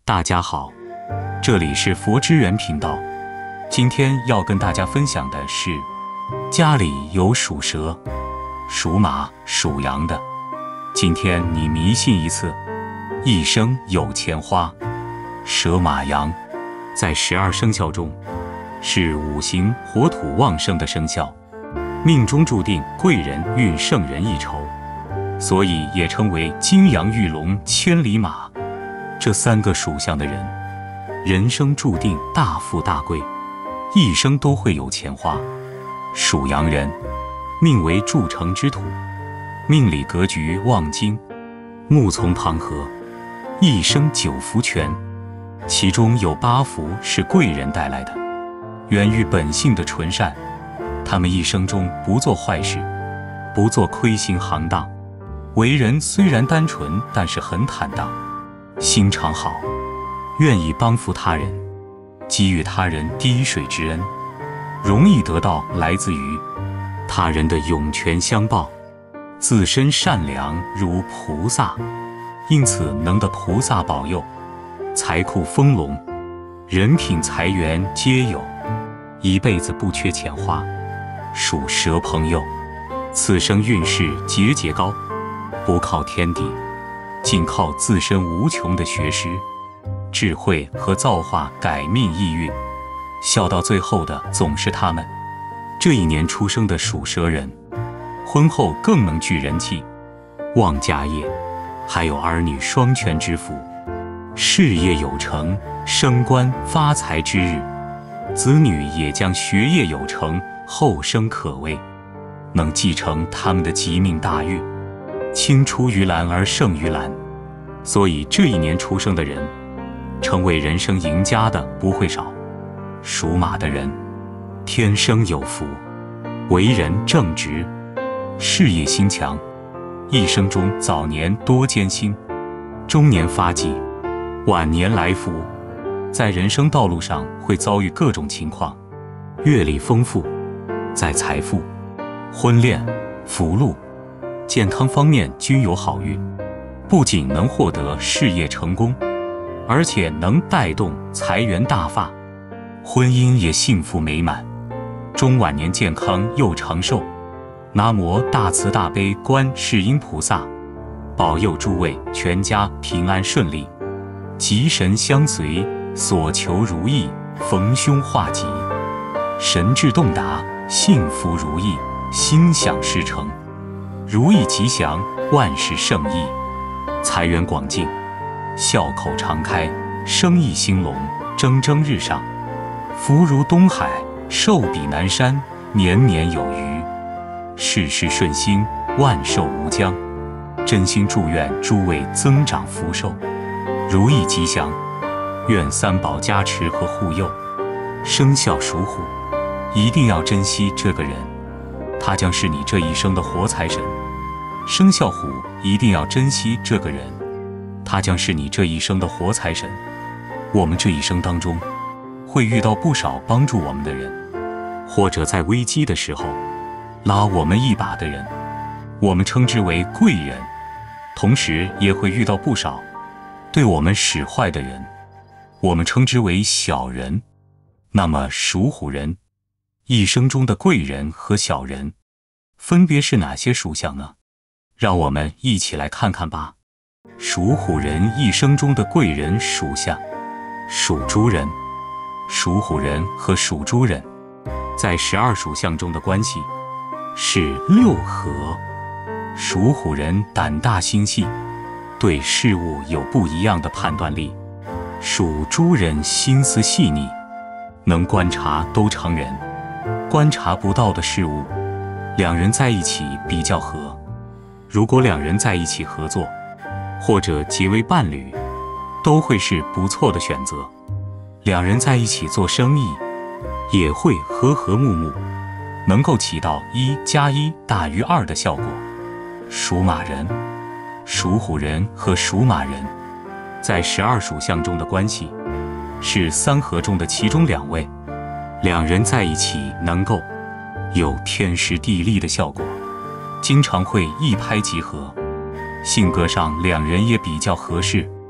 大家好，这里是佛之源频道。今天要跟大家分享的是，家里有属蛇、属马、属羊的，今天你迷信一次，一生有钱花。蛇、马、羊在12生肖中是五行火土旺盛的生肖，命中注定贵人运胜人一筹，所以也称为金羊玉龙千里马。这3个属相的人，人生注定大富大贵，一生都会有钱花。属羊人命为筑城之土，命里格局旺金，木从旁合，一生9福全，其中有8福是贵人带来的，源于本性的纯善。他们一生中不做坏事，不做亏心行当，为人虽然单纯，但是很坦荡，心肠好，愿意帮扶他人，给予他人滴水之恩，容易得到来自于他人的涌泉相报。自身善良如菩萨，因此能得菩萨保佑，财库丰隆，人品财源皆有，一辈子不缺钱花。属蛇朋友，此生运势节节高，不靠天地，仅靠自身无穷的学识、智慧和造化改命易运，笑到最后的总是他们。这一年出生的属蛇人，婚后更能聚人气，旺家业，还有儿女双全之福，事业有成，升官发财之日，子女也将学业有成，后生可畏，能继承他们的吉命大运。青出于蓝而胜于蓝，所以这一年出生的人，成为人生赢家的不会少。属马的人天生有福，为人正直，事业心强，一生中早年多艰辛，中年发迹，晚年来福。在人生道路上会遭遇各种情况，阅历丰富，在财富、婚恋、福禄、健康方面均有好运，不仅能获得事业成功，而且能带动财源大发，婚姻也幸福美满，中晚年健康又长寿。南无大慈大悲观世音菩萨，保佑诸位全家平安顺利，吉神相随，所求如意，逢凶化吉，神志洞达，幸福如意，心想事成，如意吉祥，万事胜意，财源广进，笑口常开，生意兴隆，蒸蒸日上，福如东海，寿比南山，年年有余，事事顺心，万寿无疆。真心祝愿诸位增长福寿，如意吉祥，愿三宝加持和护佑。生肖属虎，一定要珍惜这个人，他将是你这一生的活财神。生肖虎一定要珍惜这个人，他将是你这一生的活财神。我们这一生当中，会遇到不少帮助我们的人，或者在危机的时候拉我们一把的人，我们称之为贵人。同时也会遇到不少对我们使坏的人，我们称之为小人。那么属虎人一生中的贵人和小人分别是哪些属相呢？让我们一起来看看吧。属虎人一生中的贵人属相，属猪人。属虎人和属猪人在12属相中的关系是6合。属虎人胆大心细，对事物有不一样的判断力。属猪人心思细腻，能观察都成人，观察不到的事物，两人在一起比较合。如果两人在一起合作，或者结为伴侣，都会是不错的选择。两人在一起做生意，也会和和睦睦，能够起到1+1大于2的效果。属马人、属虎人和属马人在12属相中的关系是3合中的其中2位，两人在一起能够有天时地利的效果，经常会一拍即合。性格上两人也比较合适，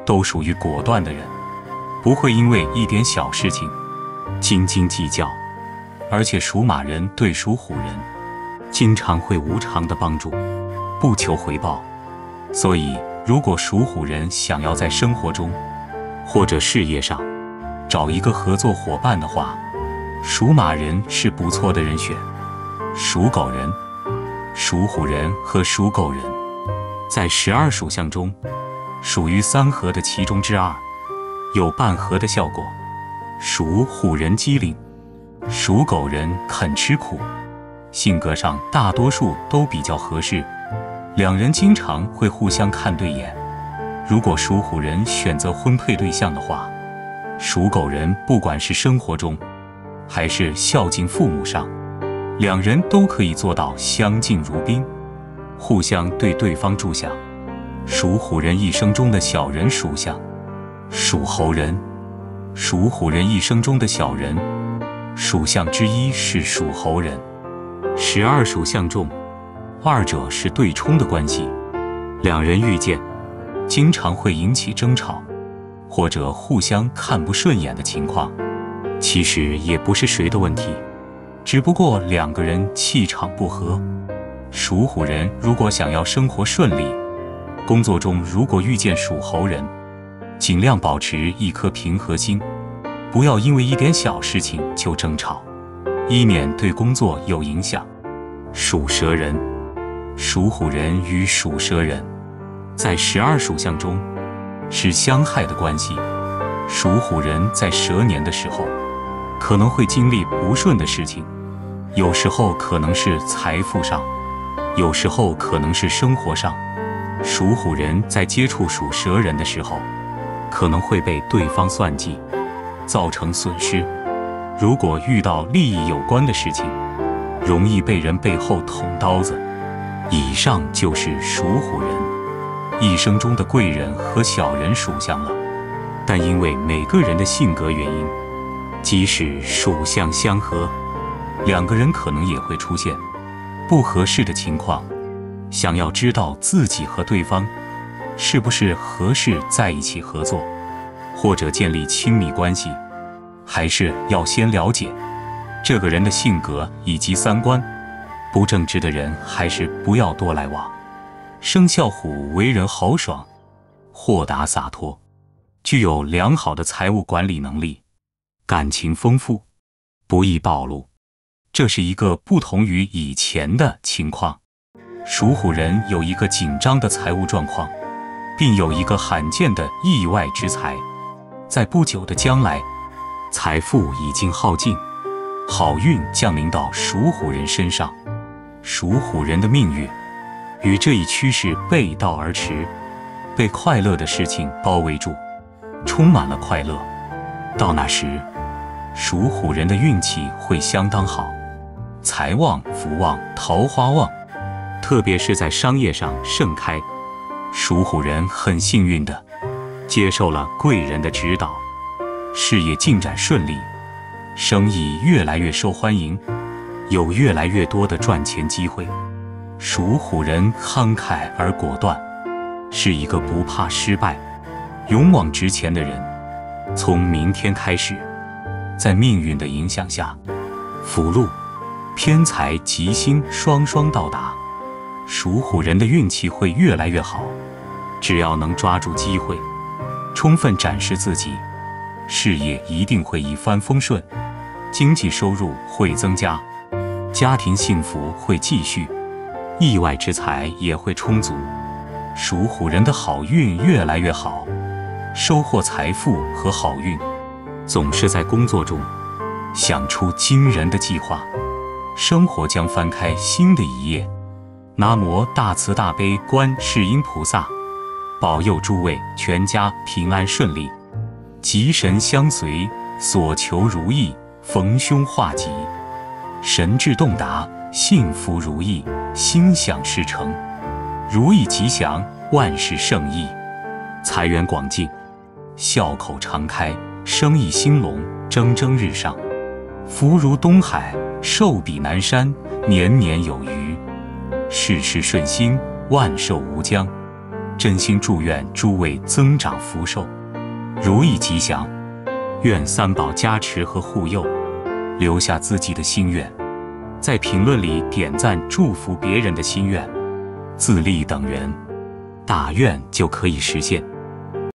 都属于果断的人，不会因为一点小事情斤斤计较。而且属马人对属虎人经常会无偿的帮助，不求回报。所以如果属虎人想要在生活中或者事业上找一个合作伙伴的话，属马人是不错的人选。属狗人、属虎人和属狗人在12属相中属于3合的其中之2，有半合的效果。属虎人机灵，属狗人肯吃苦，性格上大多数都比较合适，两人经常会互相看对眼。如果属虎人选择婚配对象的话，属狗人不管是生活中还是孝敬父母上，两人都可以做到相敬如宾，互相对对方助想。属虎人一生中的小人属相，属猴人。属虎人一生中的小人属相之一是属猴人。12属相中，二者是对冲的关系，两人遇见经常会引起争吵，或者互相看不顺眼的情况。其实也不是谁的问题，只不过两个人气场不合。属虎人如果想要生活顺利，工作中如果遇见属猴人，尽量保持一颗平和心，不要因为一点小事情就争吵，以免对工作有影响。属蛇人、属虎人与属蛇人在12属相中是相害的关系。属虎人在蛇年的时候可能会经历不顺的事情，有时候可能是财富上，有时候可能是生活上。属虎人在接触属蛇人的时候，可能会被对方算计，造成损失。如果遇到利益有关的事情，容易被人背后捅刀子。以上就是属虎人一生中的贵人和小人属相了。但因为每个人的性格原因，即使属相相合，两个人可能也会出现不合适的情况。想要知道自己和对方是不是合适在一起合作，或者建立亲密关系，还是要先了解这个人的性格以及三观。不正直的人还是不要多来往。生肖虎为人豪爽、豁达洒脱，具有良好的财务管理能力，感情丰富，不易暴露。这是一个不同于以前的情况。属虎人有一个紧张的财务状况，并有一个罕见的意外之财。在不久的将来，财富已经耗尽，好运降临到属虎人身上。属虎人的命运与这一趋势背道而驰，被快乐的事情包围住，充满了快乐。到那时，属虎人的运气会相当好，财旺、福旺、桃花旺，特别是在商业上盛开。属虎人很幸运的接受了贵人的指导，事业进展顺利，生意越来越受欢迎，有越来越多的赚钱机会。属虎人慷慨而果断，是一个不怕失败、勇往直前的人。从明天开始，在命运的影响下，福禄、偏财、吉星双双到达，属虎人的运气会越来越好。只要能抓住机会，充分展示自己，事业一定会一帆风顺，经济收入会增加，家庭幸福会继续，意外之财也会充足。属虎人的好运越来越好，收获财富和好运，总是在工作中想出惊人的计划，生活将翻开新的一页。南无大慈大悲观世音菩萨，保佑诸位全家平安顺利，吉神相随，所求如意，逢凶化吉，神志洞达，幸福如意，心想事成，如意吉祥，万事胜意，财源广进，笑口常开，生意兴隆，蒸蒸日上，福如东海，寿比南山，年年有余，事事顺心，万寿无疆， 真心祝愿诸位增长福寿，如意吉祥，愿三宝加持和护佑。留下自己的心愿，在评论里点赞祝福别人的心愿，自立等人，大愿就可以实现。